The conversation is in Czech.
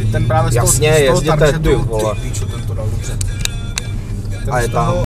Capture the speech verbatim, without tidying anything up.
ten právě z toho, Jasně, z toho jezděte, targetu, ty vole. ty píču, ten to dal dobře. Ten A je z toho, tam.